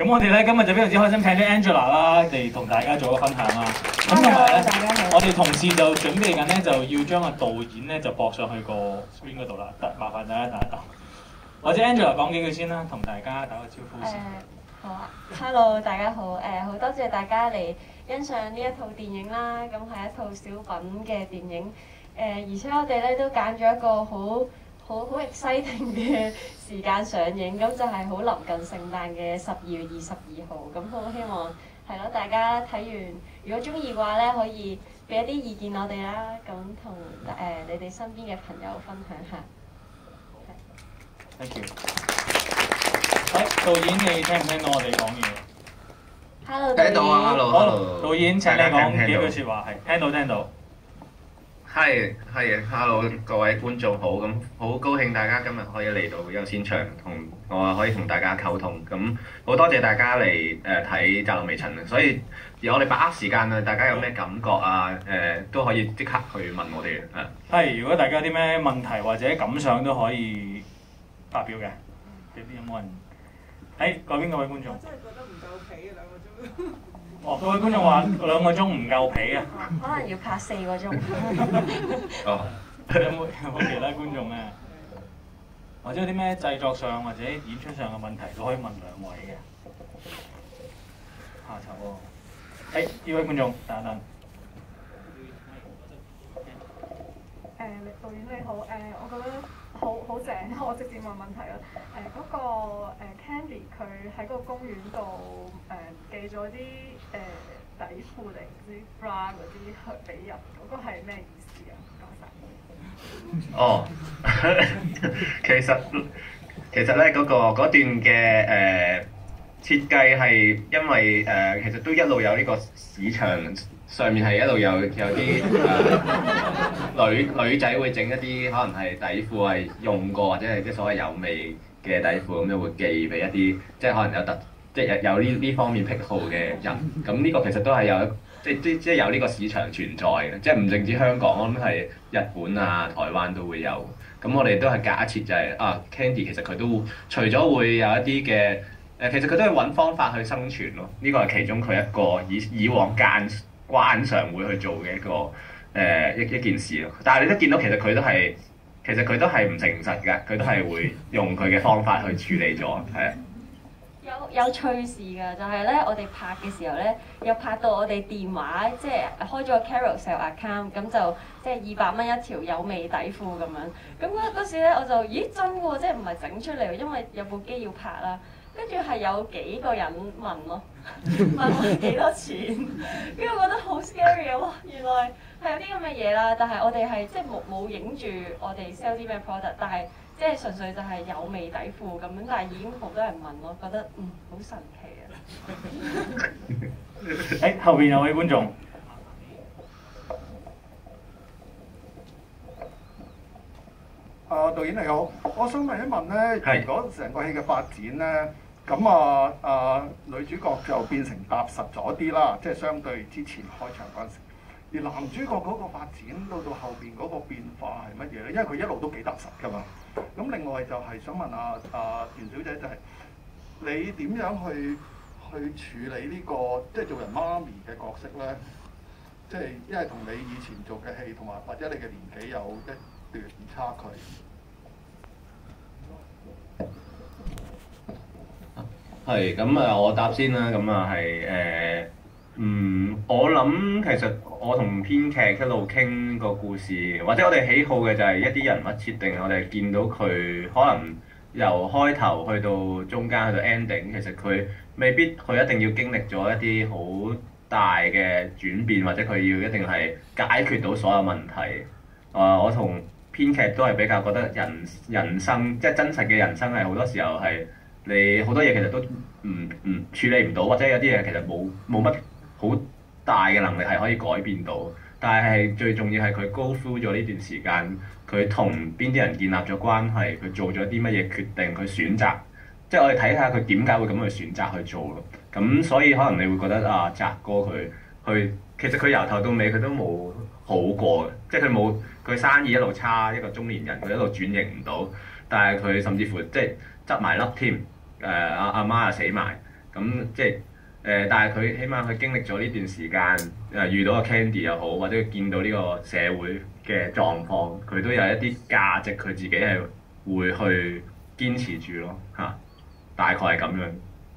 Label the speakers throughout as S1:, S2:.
S1: 咁我哋咧今日就非常之開心請咗 Angela 啦嚟同大家做個分享啦。咁同埋咧，我哋同事就準備緊咧，就要將個導演咧就駁上去個 screen 嗰度啦。得，麻煩大家等一等。或者 Angela 講幾句先啦，同大家打個招呼先。
S2: 好啊 ，Hello， 大家好，好多謝大家嚟欣賞呢一套電影啦。咁係一套小品嘅電影，而且我哋咧都揀咗一個好 exciting 嘅時間上映，咁就係好臨近聖誕嘅12月22號。咁好希望係咯，大家睇完如果中意嘅話咧，可以俾一啲意見我哋啦，咁同你哋身邊嘅朋友分享下。
S1: Thank you。導演你聽唔聽到我哋講嘢
S2: ？Hello，
S3: 聽到啊 ，Hello，
S1: 導演請你講幾句説話，係聽到。
S3: 係，Hello， 各位觀眾好，咁好高興大家今日可以嚟到優先場，同我可以同大家溝通，咁好多謝大家嚟睇《窄路微塵》啊，所以而我哋把握時間啊，大家有咩感覺啊？都可以即刻去問我哋啊。係，
S1: 如果大家有啲咩問題或者感想都可以發表嘅。有冇人？嗰邊嗰位觀眾。我真係覺得唔夠皮啊2個鐘。各位觀眾話2個鐘唔夠皮啊。
S2: 可能要拍4個鐘。
S1: 有冇其他觀眾咧？或者有啲咩製作上或者演出上嘅問題都可以問2位嘅。下集喎。呢位觀眾，等等。
S4: 導演你好，我覺得好正，我直接問問題啦。嗰個Candy 佢喺個公園度寄咗啲底褲定唔知 bra 嗰啲去俾人，嗰個係咩意思啊？唔該晒。
S3: 其實咧嗰段嘅設計係因為其實都一路有呢個市場上面係一路有啲女仔會整一啲可能係底褲係用過或者係即係所謂有味嘅底褲，咁就會寄俾一啲即係可能有呢方面癖好嘅人。咁呢個其實都係有即係有呢個市場存在嘅，即係唔淨止香港，我諗係日本啊、台灣都會有。咁我哋都係假設就係Candy 其實佢都除咗會有一啲嘅其實佢都係揾方法去生存咯。呢個係其中佢一個以往慣常會去做嘅一個一件事咯。但係你都見到其實佢都係唔誠實㗎，佢都係會用佢嘅方法去處理咗，係啊。
S2: 有趣事㗎，就係咧，我哋拍嘅時候咧，有拍到我哋電話即係開咗個 Carousel account，咁就即係200蚊一條有味底褲咁樣。咁嗰時咧，我就咦真喎，即係唔係整出嚟，因為有部機要拍啦。跟住係有幾個人問咯，問我幾多錢，跟住我覺得好 scary 啊！哇，原來係有啲咁嘅嘢啦，但係我哋係即係冇影住我哋 sell 啲咩 product， 但係即係純粹就係有味底褲咁樣，但係已經好多人問咯，覺得好神奇啊！
S1: 後邊有位觀眾。
S5: 導演你好，我想問一問咧，如果成個戲嘅發展咧，咁女主角就變成踏實咗啲啦，即係相對之前開場嗰陣時。而男主角嗰個發展到後邊嗰個變化係乜嘢咧？因為佢一路都幾踏實㗎嘛。咁另外就係想問袁小姐，就係你點樣去處理呢個即係做人媽咪嘅角色咧？即係因為同你以前做嘅戲同埋或者你嘅年紀有一段差距。
S3: 係咁我答先啦。咁我諗其實我同編劇一路傾個故事，或者我哋喜好嘅就係一啲人物設定，我哋見到佢可能由開頭去到中間去到 ending， 其實佢未必佢一定要經歷咗一啲好大嘅轉變，或者佢要一定係解決到所有問題。我同編劇都係比較覺得人生即係真實嘅人生係好多時候係你好多嘢其實都唔處理唔到，或者有啲嘢其實冇乜好大嘅能力係可以改變到。但係最重要係佢 go through 咗呢段時間，佢同邊啲人建立咗關係，佢做咗啲乜嘢決定，佢選擇，即係我哋睇下佢點解會咁去選擇去做咯。咁所以可能你會覺得澤哥其實佢由頭到尾佢都冇好過嘅，即係佢生意一路差，一個中年人佢一路轉型唔到，但係佢甚至乎即係執埋笠添，阿媽又死埋， 咁即係但係佢起碼佢經歷咗呢段時間，遇到個 Candy 又好，或者佢見到呢個社會嘅狀況，佢都有一啲價值，佢自己係會去堅持住咯嚇，大概係咁樣。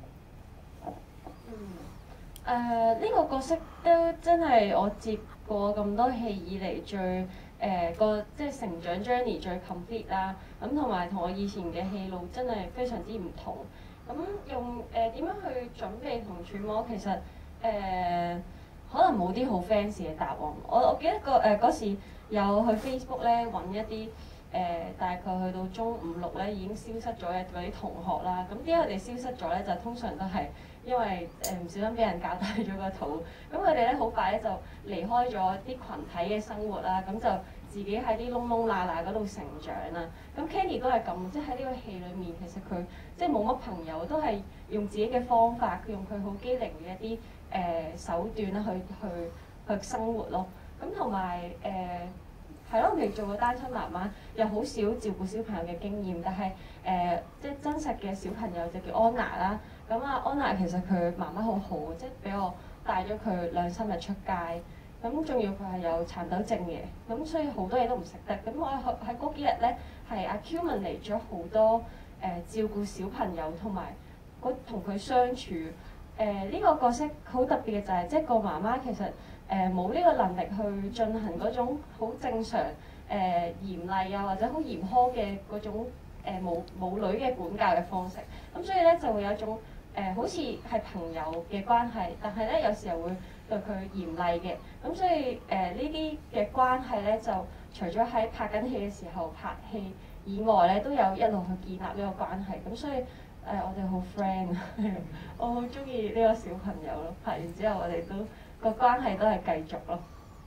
S2: 呢個角色都真係我接過咁多戲以嚟最即係成長 journey 最 complete 啦。咁同埋同我以前嘅戲路真係非常之唔同。咁用點樣去準備同揣摩，其實可能冇啲好 fancy 嘅答案。我記得嗰時有去 Facebook 咧揾一啲大概去到中5、6咧已經消失咗嘅嗰啲同學啦。咁點解佢哋消失咗咧？就通常都係因為唔小心俾人搞大咗個肚。咁佢哋咧好快咧就離開咗啲群體嘅生活啦。咁就自己喺啲窿窿罅罅嗰度成長啦。咁 Candy 都係咁，即係喺呢個戲裡面，其實佢即係冇乜朋友，都係用自己嘅方法，佢用佢好機靈嘅一啲手段啦，去生活咯。咁同埋係咯，譬如做個單親媽媽，又好少照顧小朋友嘅經驗，但係即係真實嘅小朋友就叫安娜啦。咁啊，安娜其實佢媽媽好好，即係俾我帶咗佢2、3日出街。咁仲要佢係有殘留症嘅，咁所以好多嘢都唔識得。咁我喺嗰幾日咧，係阿 Cuman 嚟咗好多照顧小朋友同埋同佢相處。呢個角色好特別嘅就係，即係個媽媽其實冇呢個能力去進行嗰種好正常嚴厲啊或者好嚴苛嘅嗰種母女嘅管教嘅方式。咁所以咧就會有一種好似係朋友嘅關係，但係咧有時候會對佢嚴厲嘅。咁所以呢啲嘅關係咧，就除咗喺拍緊戲嘅時候拍戲以外咧，都有一路去建立呢個關係。咁所以我哋好 friend 啊，我好中意呢個小朋友咯。拍完之後我哋都個關係都係繼續咯。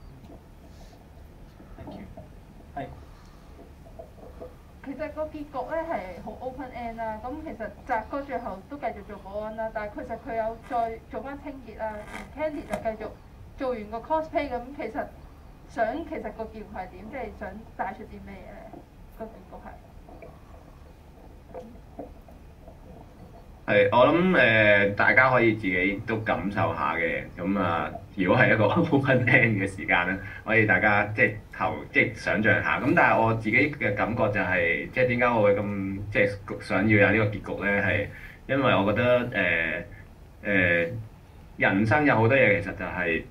S1: Thank you。係。
S4: 其實個結局咧係好 open end 啦，咁其實澤哥最後都繼續做保安啦，但係其實佢有再做翻清潔啦，而 Candy 就繼續做完個 cosplay，咁其實個結局係點？即係想帶出啲咩嘢咧？個結局
S3: 係我諗大家可以自己都感受下嘅。咁啊，如果係一個 open end 嘅時間咧，可以大家即係想像下。咁但係我自己嘅感覺就係、即係點解我會咁即係想要有呢個結局咧？係因為我覺得人生有好多嘢其實就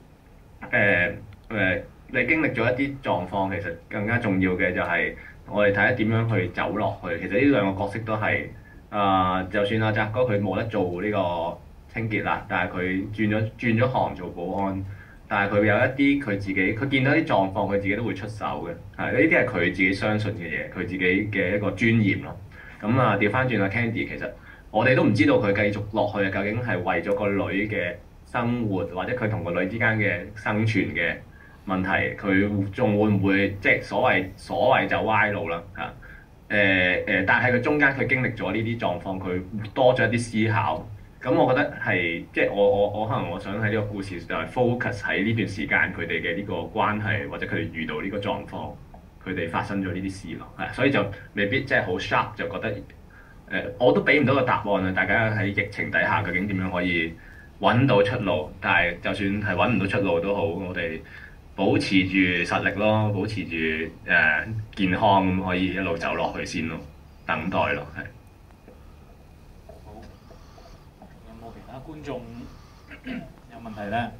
S3: 係你經歷咗一啲狀況，其實更加重要嘅就係我哋睇下點樣去走落去。其實呢兩個角色都係。就算阿澤哥佢冇得做呢個清潔啦，但係佢轉咗行做保安，但係佢有一啲佢自己，佢見到啲狀況，佢自己都會出手嘅。係呢啲係佢自己相信嘅嘢，佢自己嘅一個尊嚴咯。咁啊，調翻轉阿 Candy，其實我哋都唔知道佢繼續落去究竟係為咗個女嘅生活，或者佢同個女之間嘅生存嘅問題，佢仲會唔會即係所謂走歪路啦嚇？但係佢中間佢經歷咗呢啲狀況，佢多咗一啲思考。咁我覺得係即係我可能我想喺呢個故事就係 focus 喺呢段時間佢哋嘅呢個關係，或者佢哋遇到呢個狀況，佢哋發生咗呢啲事咯。係，所以就未必即係好 sharp 就覺得我都俾唔到個答案啊！大家喺疫情底下究竟點樣可以揾到出路？但係就算係揾唔到出路都好，我哋保持住實力咯，保持住健康咁可以一路走落去先咯，等待咯，係。
S1: 好，有冇其他觀眾有問題咧？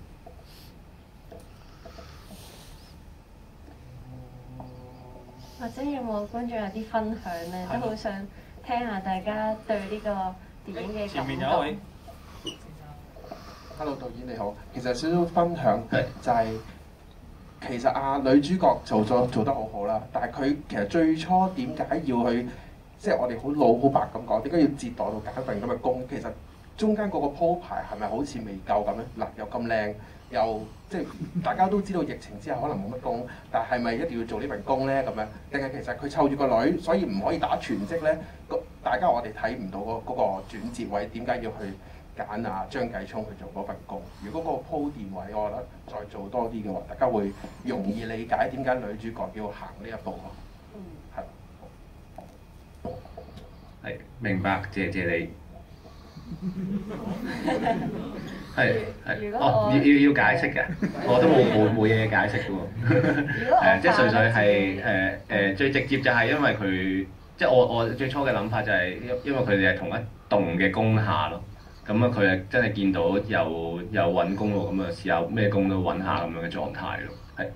S2: 或者有冇觀眾有啲分享咧？都好想聽下大家對呢個電影嘅感覺。
S1: 前面有一位。
S6: Hello， 導演你好，其實少少分享就係、其實女主角做得好好啦，但係佢其實最初點解要去，即係我哋好老好白咁講，點解要折墮到揀份咁嘅工？其實中間嗰個鋪排係咪好似未夠咁咧？嗱，又咁靚，又即係大家都知道疫情之後可能冇乜工，但係咪一定要做呢份工咧？咁樣定係其實佢湊住個女，所以唔可以打全職咧？大家我哋睇唔到嗰個轉折位，點解要去揀張繼聰去做嗰份工？如果個鋪墊位，我覺得再做多啲嘅話，大家會容易理解點解女主角要行呢一步咯。係。
S3: 係明白，謝謝你。 係要解釋嘅，我都冇嘢解釋嘅喎。即係純粹係最直接就係因為佢，即係我最初嘅諗法就係因為佢哋係同一棟嘅工廈咯。咁啊，佢係真係見到有揾工喎，咁啊試下咩工都揾下咁樣嘅狀態咯，係。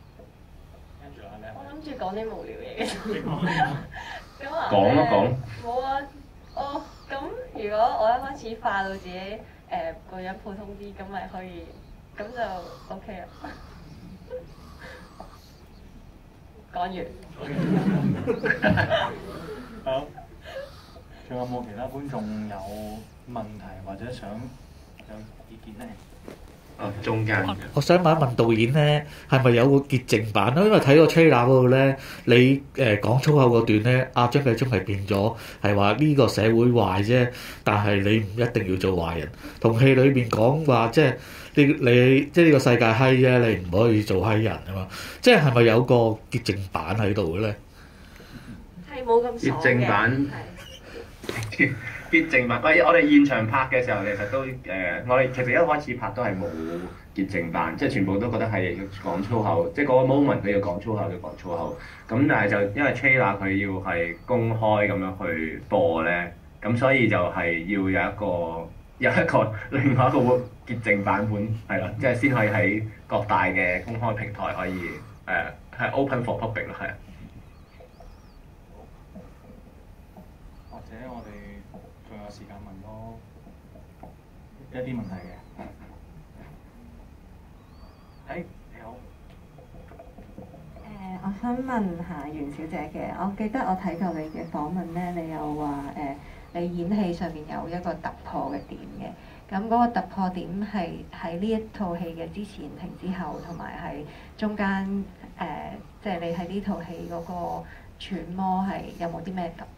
S2: 我諗住講啲無聊嘢嘅。咁啊？
S3: 講啊講。
S2: 冇啊，咁如果我一開始化到自己個樣普通啲，咁咪可以，咁就 OK 啦。講完。
S1: 好。仲有冇其他觀眾有問題或者想有意見咧？
S3: 中間。
S7: 我想問一問導演咧，係咪有個潔淨版咧？因為睇個 trailer 嗰度咧，你講粗口嗰段咧，阿張繼聰係變咗係話呢個社會壞啫，但係你唔一定要做壞人。同戲裏邊講話即係你即係呢個世界閪啫，你唔可以做閪人啊嘛。即係咪有個潔淨版喺度嘅咧？
S2: 係冇咁爽嘅。
S3: 潔淨版。潔淨版，我哋現場拍嘅時候，其實都我哋其實一開始拍都係冇潔淨版，即係全部都覺得係講粗口，即係嗰個 moment 佢要講粗口就講粗口。咁但係就因為 trailer 佢要係公開咁樣去播咧，咁所以就係要有一個另外一個潔淨版本係啦，即係先可以喺各大嘅公開平台可以係 open for public 咯，係。
S1: 或者我哋仲有時間問多一啲問題嘅。你好。
S8: 我想問下袁小姐嘅，我記得我睇過你嘅訪問咧，你有話你演戲上面有一個突破嘅點嘅。咁嗰個突破點係喺呢一套戲嘅之前、停之後，同埋係中間即係你喺呢套戲嗰個揣摩係有冇啲咩特別？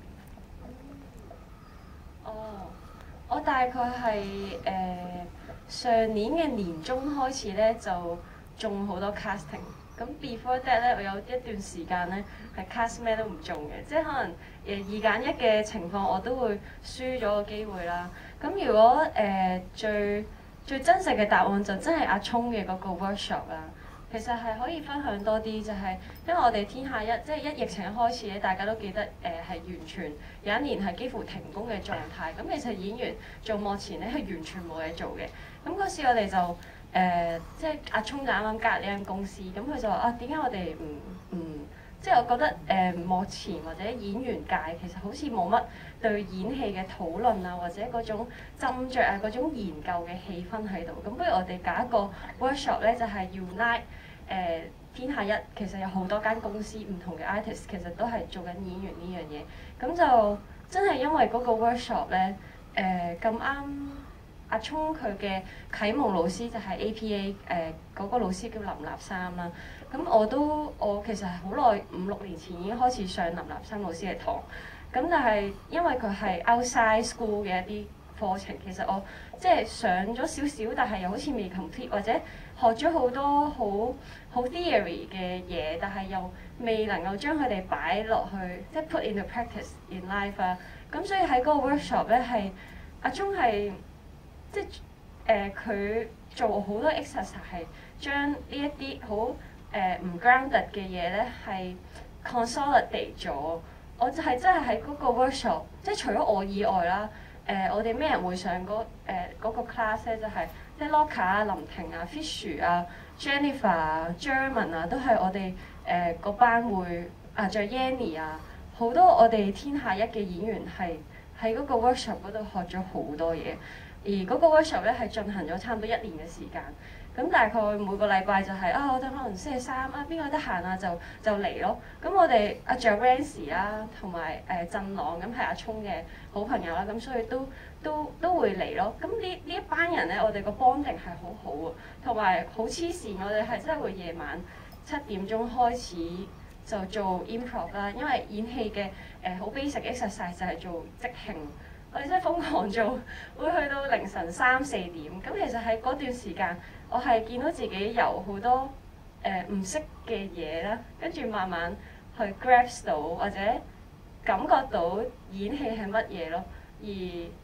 S2: 我大概係上年嘅年中開始咧，就中好多 casting。咁 before that 咧，我有一段時間咧係 cast 咩都唔中嘅，即係可能2揀1嘅情況，我都會輸咗個機會啦。咁如果最真實嘅答案就真係阿聰嘅嗰個 workshop 啦。其實係可以分享多啲，就係因為我哋天下一即係一疫情一開始咧，大家都記得係完全有一年係幾乎停工嘅狀態。咁其實演員做幕前咧係完全冇嘢做嘅。咁嗰時我哋就即係阿聰就啱啱加入呢間公司，咁佢就話啊，點解我哋唔即係我覺得幕前或者演員界其實好似冇乜對演戲嘅討論啊，或者嗰種斟酌啊，嗰種研究嘅氣氛喺度。咁不如我哋搞一個 workshop 咧，就係 unite 天下一，其實有好多間公司唔同嘅 artist 其實都係做緊演員呢樣嘢。咁就真係因為嗰個 workshop 咧，咁啱阿聰佢嘅啟蒙老師就係 APA 嗰個老師叫林立三啦。咁我其實係好耐5-6年前已經開始上林立三老師嘅堂。咁但係因為佢係 outside school 嘅一啲課程，其實我即係上咗少少，但係又好似未 complete，或者學咗好多好 theory 嘅嘢，但係又未能夠將佢哋擺落去，即係 put into practice in life 啊。咁所以喺嗰個 workshop 咧，係阿聰係即係佢做好多 exercise 係將呢一啲好唔 grounded 嘅嘢咧係 consolidate 咗。我就係真係喺嗰個 workshop， 即係除咗我以外啦，我哋咩人會上嗰個 class 咧，就係即係 Loka 啊、林婷啊、Fish 啊、Jennifer 啊、German 啊，都係我哋嗰班會啊，仲有 Yanny 啊，好多我哋天下一嘅演員係喺嗰個 workshop 嗰度學咗好多嘢，而嗰個 workshop 咧係進行咗差唔多1年嘅時間。咁大概每個禮拜就係我哋可能星期三啊，邊個得閒啊就嚟咯。咁我哋阿 Joanne 啦，同埋振朗咁係阿聰嘅好朋友啦，咁所以都會嚟咯。咁呢一班人咧，我哋個 bonding 係好好啊，同埋好黐線。我哋係真係會夜晚7點鐘開始就做 improv 啦，因為演戲嘅好 basic exercise 就係做即興。我哋真係瘋狂做，會去到凌晨3-4點。咁其實喺嗰段時間，我係見到自己有好多唔識嘅嘢啦，跟住慢慢去 grasp 到或者感覺到演戲係乜嘢咯。而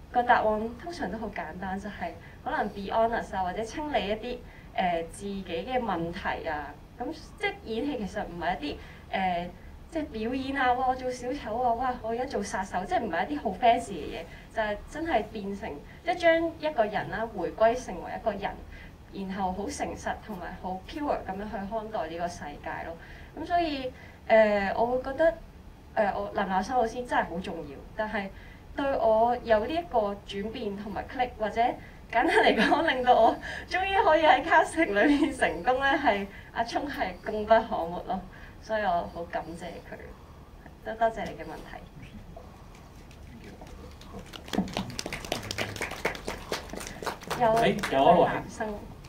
S2: 個答案通常都好簡單，就係、可能 be honest 啊，或者清理一啲自己嘅問題啊。咁即係演戲其實唔係一啲即係表演啊，哇！我做小丑啊，哇！我而家做殺手，即係唔係一啲好 fancy 嘅嘢，就係、真係變成即係將一個人啦回歸成為一個人，然後好誠實同埋好 pure 咁樣去看待呢個世界咯。咁所以我會覺得我林立修老師真係好重要，但係對我有呢一個轉變同埋 click， 或者簡單嚟講，令到我終於可以喺 casting 裏面成功咧，係阿聰係功不可沒咯。所以我好感謝佢，多謝你嘅問題。有位男生。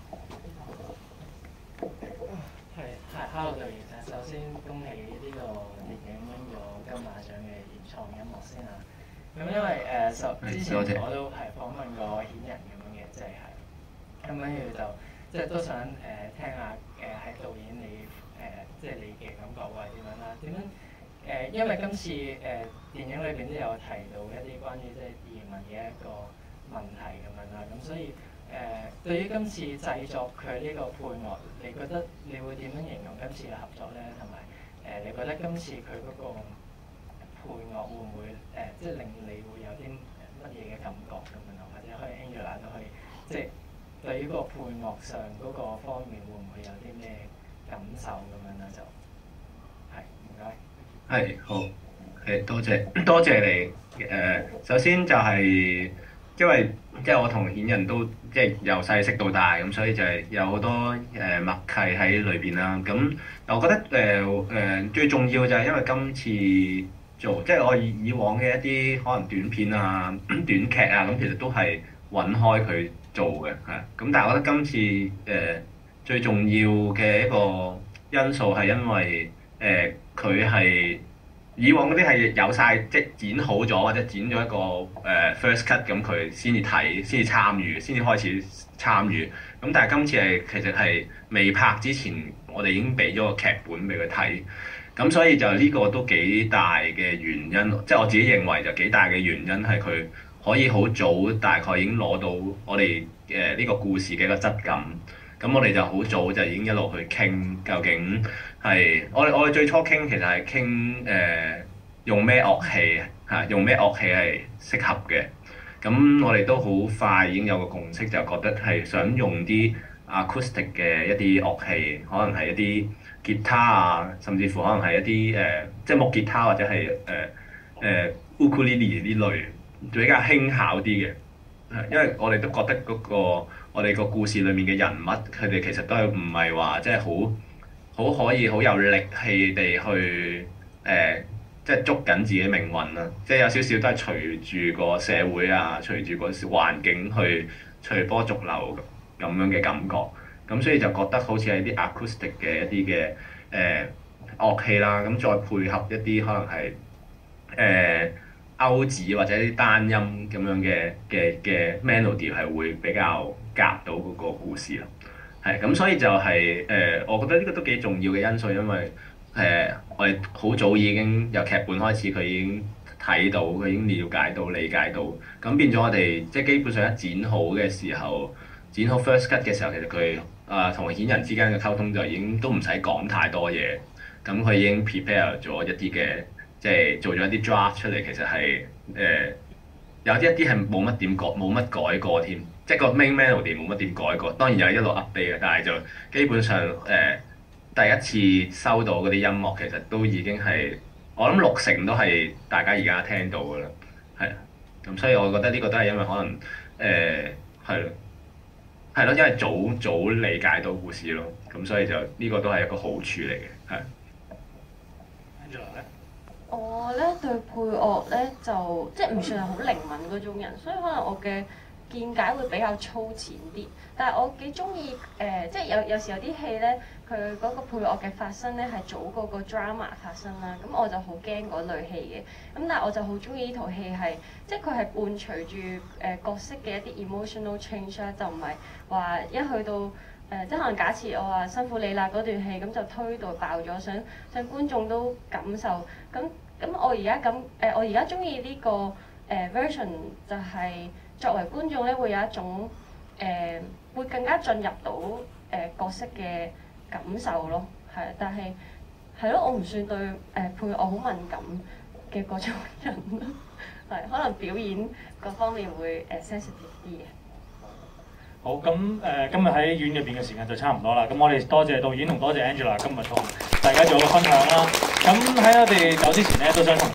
S9: Hello 導演，首先恭喜呢個電影拎咗金馬獎嘅原創音樂先啦。咁因為之前我都係訪問過顯人咁樣嘅，即係咁跟住就即係都想聽下喺導演你即係你嘅感覺會係點樣啦？點樣因為今次電影裏邊都有提到一啲關於即係移民嘅一個問題咁樣啦，咁所以對於今次製作佢呢個配樂，你覺得你會點樣形容今次嘅合作咧？同埋你覺得今次佢嗰個配樂會唔會即係令你會有啲乜嘢嘅感覺咁樣啊？或者可以 Angela 都可以即係對於個配樂上嗰個方面會唔會有啲咩感受咁樣啦？就係唔該。
S3: 係好，多謝你。首先就係、因為即係我同顯人都即係由細識到大，咁所以就係有好多默契喺裏邊啦。咁我覺得最重要就係因為今次做即係我以往嘅一啲可能短片啊、短劇啊，咁其實都係揾開佢做嘅，係。咁但係我覺得今次最重要嘅一個因素係因為佢係以往嗰啲係有晒即係剪好咗或者剪咗一個first cut， 咁佢先至睇、先至參與、先至開始參與。咁但係今次係其實係未拍之前，我哋已經俾咗個劇本俾佢睇。咁所以就呢個都幾大嘅原因，即係我自己認為就幾大嘅原因係佢可以好早大概已經攞到我哋呢個故事嘅一個質感。咁我哋就好早就已經一路去傾，究竟係我哋最初傾其實係傾用咩樂器嚇，用咩樂器係適合嘅。咁我哋都好快已經有個共識，就覺得係想用啲 acoustic 嘅一啲樂器，可能係一啲吉他啊，甚至乎可能係一啲即係木吉他或者係ukulele 呢類比較輕巧啲嘅。因為我哋都覺得我哋個故事裡面嘅人物，佢哋其實都係唔係話即係好可以好有力氣地去即係捉緊自己命運啦，即係有少少都係隨住個社會啊，隨住個環境去隨波逐流咁樣嘅感覺。咁所以就覺得好似係啲 acoustic 嘅一啲嘅樂器啦，咁再配合一啲可能係歐指或者啲單音咁樣嘅 melody 係會比較夾到嗰個故事咯。係咁，所以就係我覺得呢個都幾重要嘅因素，因為我哋好早已經由劇本開始，佢已經睇到，佢已經了解到、理解到，咁變咗我哋即係基本上一剪好嘅時候，剪好 first cut 嘅時候，其實佢同顯人之間嘅溝通就已經都唔使講太多嘢，咁佢已經 prepare 咗一啲嘅，即係做咗一啲 draft 出嚟，其實係有一啲係冇乜改過添，即係個 main melody 冇乜點改過，當然有一路 update 嘅，但係就基本上第一次收到嗰啲音樂，其實都已經係我諗60%都係大家而家聽到㗎啦，係啊，咁所以我覺得呢個都係因為可能係咯，因為早理解到故事咯，咁所以就呢個都係一個好處嚟嘅，係。
S1: Angela 咧？
S2: 我咧對配樂咧就即係唔算係好靈敏嗰種人，所以可能我嘅見解會比較粗淺啲。但係我幾中意即係有時有啲戲咧，佢嗰個配樂嘅發生咧係早過個 drama 發生啦。咁我就好驚嗰類戲嘅。咁但係我就好中意呢套戲係，即係佢係伴隨住角色嘅一啲 emotional change 啦，就唔係話一去到即係可能假設我話辛苦你啦嗰段戲，咁就推到爆咗，想觀眾都感受。咁我而家中意呢個 version 就係作為觀眾咧會有一種會更加進入到角色嘅感受咯，係，但係咯，我唔算對配樂好敏感嘅嗰種人咯，係，可能表演各方面會sensitive 啲嘅。
S1: 好，咁今日喺院入邊嘅時間就差唔多啦，咁我哋多謝導演同多謝 Angela 今日同大家做個分享啦。咁喺我哋走之前咧，都想同